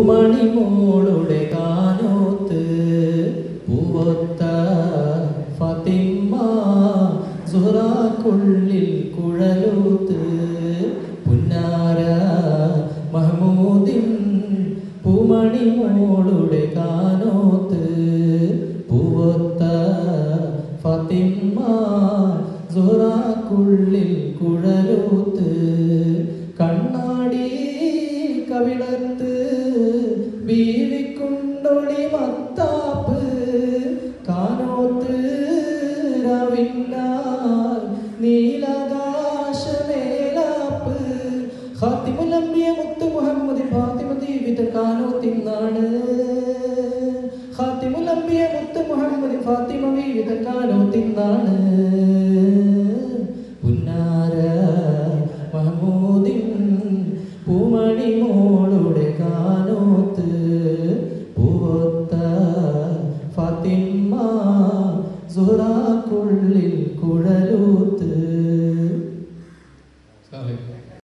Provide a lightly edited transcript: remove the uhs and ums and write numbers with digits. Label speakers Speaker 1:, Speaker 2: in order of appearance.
Speaker 1: പൂമണിമോളുടെ കാനോത്ത് പൂവൊത്ത ഫാത്തിമ സുഹ്റാക്കുള്ളിൽ കുഴലൂത്ത് പുന്നാര മഹ്മൂദിൻ പൂമണിമോളുടെ കാനോത്ത് പൂവൊത്ത ഫാത്തിമ സുഹ്റാക്കുള്ളിൽ കുഴലൂത്ത് കണ്ണാടി കവിളത്ത് വീഴിക്കുണ്ടൊളി മത്താപ്പ് കാനോത്ത് രവിന്നാൽ നീലാകാശമേലാപ്പ് ഖാതിമുൽ അംബിയ മുത്ത് മുഹമ്മദ് ഫാത്തിമ ജീവിത കാനോത്തിന്നാണ് ഖാതിമുൽ അംബിയ മുത്ത് മുഹമ്മദ് ഫാത്തിമ ജീവിത കാനോത്തിന്നാണ്